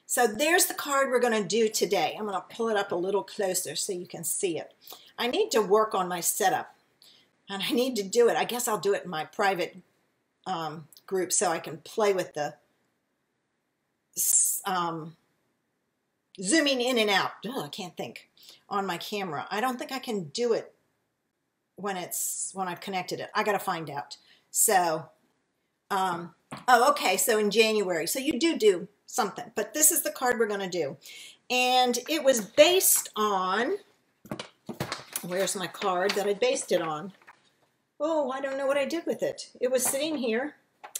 So there's the card we're going to do today. I'm going to pull it up a little closer so you can see it. I need to work on my setup, and I need to do it. I guess I'll do it in my private group so I can play with the zooming in and out. Ugh, I can't think on my camera. I don't think I can do it when I've connected it. I got to find out. So, oh, okay. So in January, so you do something, but this is the card we're going to do. And it was based on, where's my card that I based it on? Oh, I don't know what I did with it. It was sitting here.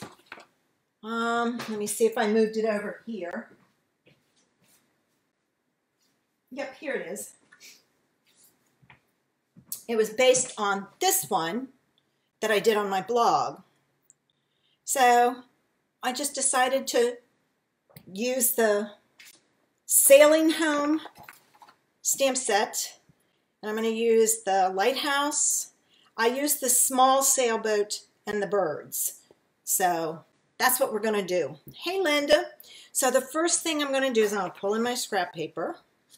Let me see if I moved it over here. Yep, here it is. It was based on this one that I did on my blog. So I just decided to use the Sailing Home stamp set, and I'm going to use the lighthouse. I used the small sailboat and the birds. So that's what we're going to do. Hey, Linda. So the first thing I'm going to do is I'll pull in my scrap paper,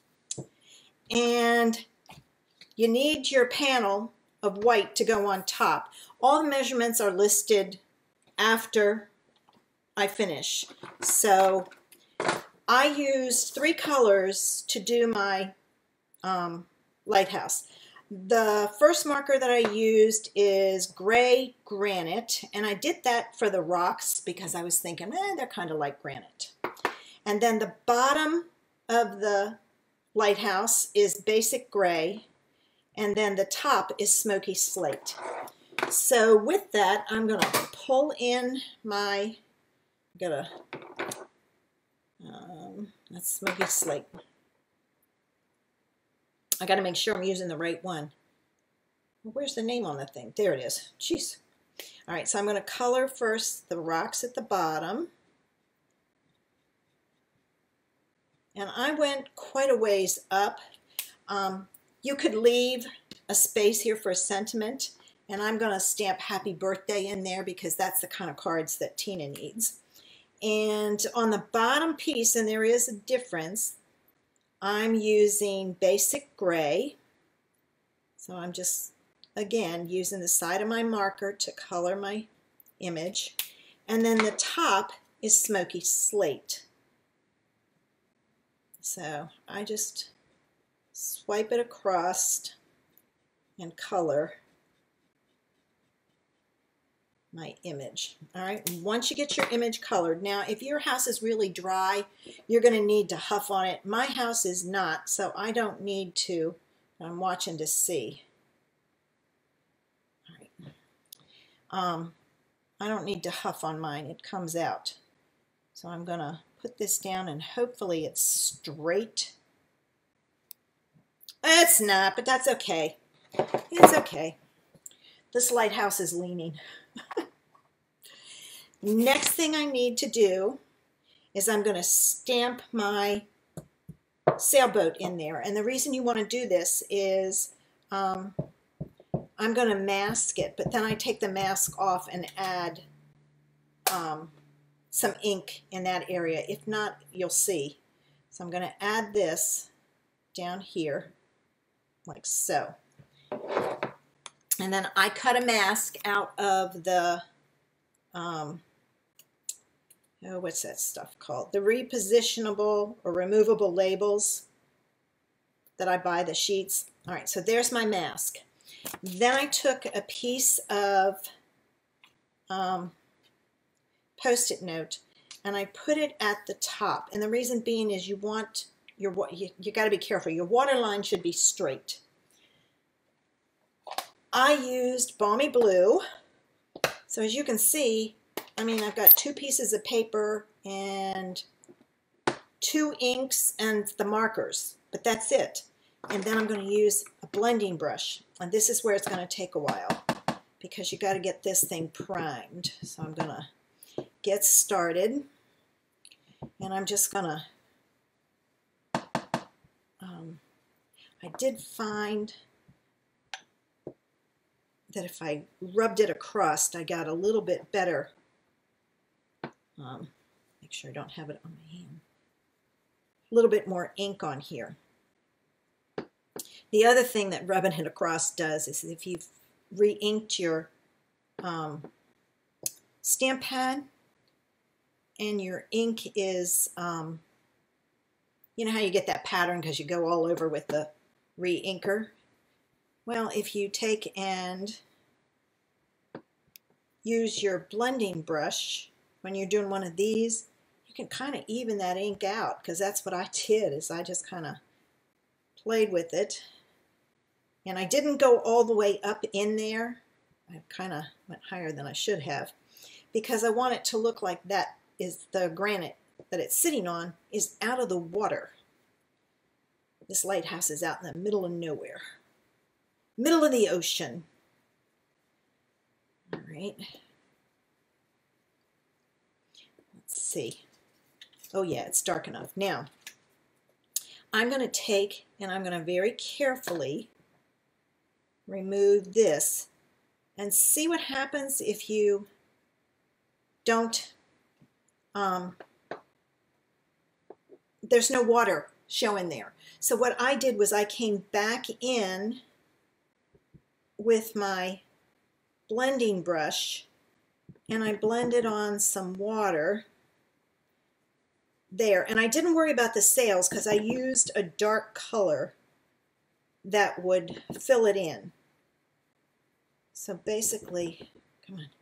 and you need your panel of white to go on top. All the measurements are listed after I finish. So I used 3 colors to do my lighthouse. The first marker that I used is gray granite, and I did that for the rocks because I was thinking, they're kind of like granite. And then the bottom of the lighthouse is basic gray, and then the top is smoky slate. So with that, I'm going to pull in my, that's smoky slate. I got to make sure I'm using the right one. Well, where's the name on the thing? There it is. Jeez. All right, so I'm going to color first the rocks at the bottom. And I went quite a ways up. You could leave a space here for a sentiment, and I'm going to stamp happy birthday in there because that's the kind of cards that Tina needs. And on the bottom piece, and there is a difference, I'm using basic gray. So I'm just, again, using the side of my marker to color my image. And then the top is smoky slate. So I just swipe it across and color my image. All right, once you get your image colored, now if your house is really dry, you're going to need to huff on it. My house is not, so I don't need to. I'm watching to see. All right. I don't need to huff on mine. It comes out. So I'm going to put this down, and hopefully it's straight. It's not, but that's okay. It's okay. This lighthouse is leaning. Next thing I need to do is I'm going to stamp my sailboat in there. And the reason you want to do this is I'm going to mask it, but then I take the mask off and add some ink in that area. If not, you'll see. So I'm going to add this down here like so. And then I cut a mask out of the, what's that stuff called? The repositionable or removable labels that I buy, the sheets. All right, so there's my mask. Then I took a piece of Post-it note and I put it at the top. And the reason being is you want you got to be careful. Your waterline should be straight. I used Balmy Blue. So as you can see, I mean, I've got 2 pieces of paper and 2 inks and the markers, but that's it. And then I'm going to use a blending brush. And this is where it's going to take a while because you got to get this thing primed. So I'm going to get started. And I'm just going to, I did find that if I rubbed it across, I got a little bit better. Make sure I don't have it on my hand. little bit more ink on here. The other thing that rubbing it across does is if you've re-inked your stamp pad and your ink is, you know how you get that pattern because you go all over with the re-inker? Well, if you take and use your blending brush when you're doing one of these, you can kind of even that ink out, because that's what I did, is I just kind of played with it. And I didn't go all the way up in there. I kind of went higher than I should have, because I want it to look like that is the granite that it's sitting on is out of the water. This lighthouse is out in the middle of nowhere. Middle of the ocean. All right. Let's see. Oh yeah, it's dark enough. Now, I'm going to take and I'm going to very carefully remove this and see what happens if you don't, there's no water showing there. So what I did was I came back in with my blending brush and I blended on some water there. And I didn't worry about the sails because I used a dark color that would fill it in. So basically, come on.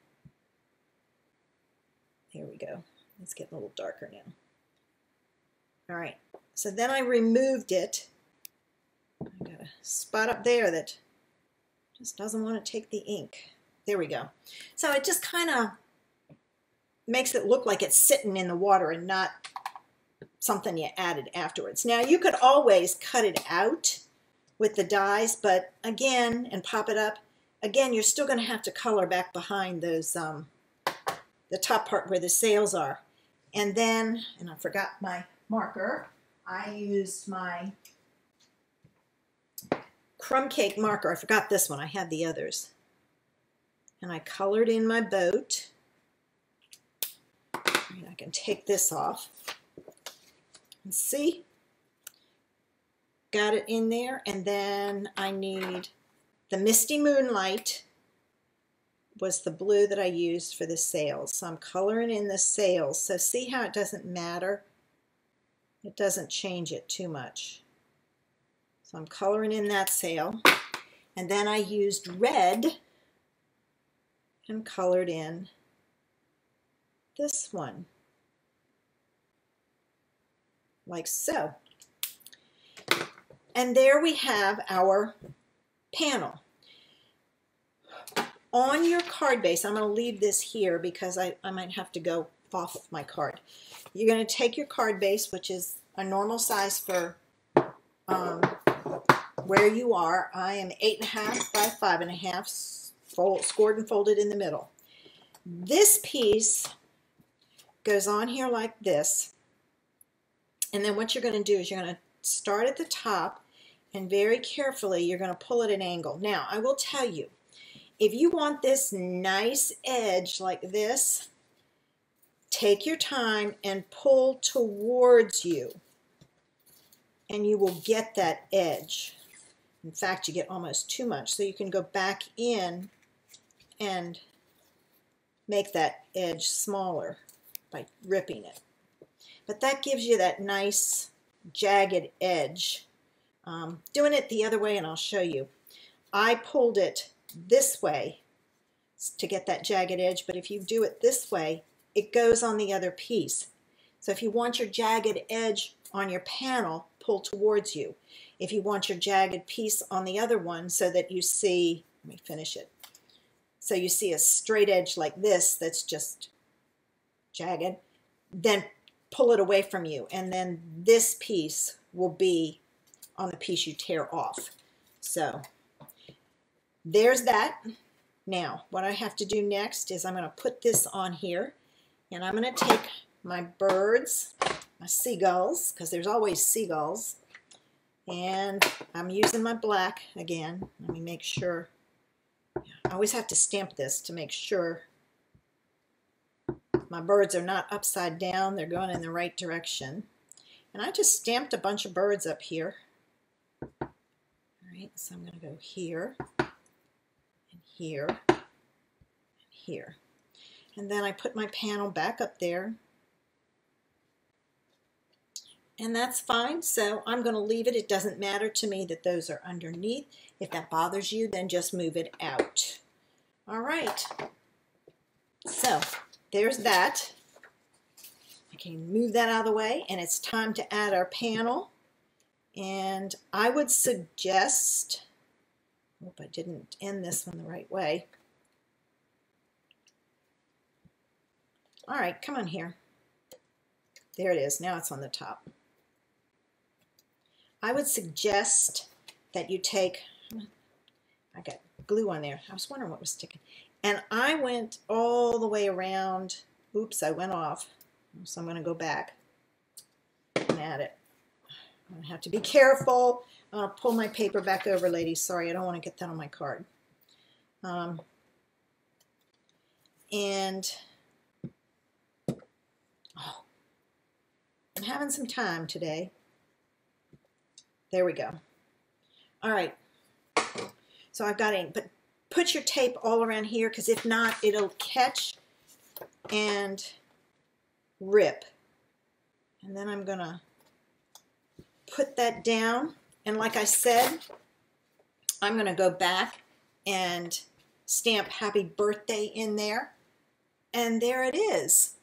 There we go. Let's get a little darker now. All right. So then I removed it. I got a spot up there that just doesn't want to take the ink. There we go. So it just kind of makes it look like it's sitting in the water and not something you added afterwards. Now you could always cut it out with the dies, but again, and pop it up, again, you're still going to have to color back behind those, the top part where the sails are. And then, and I forgot my marker, I used my crumb cake marker. I forgot this one. I had the others. And I colored in my boat. And I can take this off. And see? Got it in there. And then I need the Misty Moonlight was the blue that I used for the sails. So I'm coloring in the sails. So see how it doesn't matter? It doesn't change it too much. So I'm coloring in that sail. And then I used red and colored in this one. Like so. And there we have our panel. On your card base, I'm going to leave this here because I might have to go off my card. You're going to take your card base, which is a normal size for where you are. I am 8.5 by 5.5, scored and folded in the middle. This piece goes on here like this. And then what you're going to do is you're going to start at the top and very carefully you're going to pull at an angle. Now, I will tell you, if you want this nice edge like this, take your time and pull towards you, and you will get that edge. In fact, you get almost too much, so you can go back in and make that edge smaller by ripping it. But that gives you that nice jagged edge. Doing it the other way, and I'll show you. I pulled it this way to get that jagged edge, but if you do it this way, it goes on the other piece. So if you want your jagged edge on your panel, pull towards you. If you want your jagged piece on the other one so that you see, let me finish it, so you see a straight edge like this that's just jagged, then pull it away from you, and then this piece will be on the piece you tear off. So there's that. Now, what I have to do next is I'm going to put this on here, and I'm going to take my birds, my seagulls, because there's always seagulls, and I'm using my black again. Let me make sure. I always have to stamp this to make sure my birds are not upside down. They're going in the right direction. And And I just stamped a bunch of birds up here. All right, so I'm going to go here, and here, and here. And then I put my panel back up there. And that's fine, so I'm going to leave it. It doesn't matter to me that those are underneath. If that bothers you, then just move it out. All right, so there's that. I can move that out of the way, and it's time to add our panel. And I would suggest, hope I didn't end this one the right way. All right, come on here. There it is, now it's on the top. I would suggest that you take, I got glue on there. I was wondering what was sticking. And I went all the way around. Oops, I went off. So I'm going to go back and add it. I'm going to have to be careful. I'm going to pull my paper back over, ladies. Sorry, I don't want to get that on my card. And oh, I'm having some time today. There we go. All right. So I've got it, but put your tape all around here, because if not, it'll catch and rip. And then I'm going to put that down. And like I said, I'm going to go back and stamp happy birthday in there. And there it is.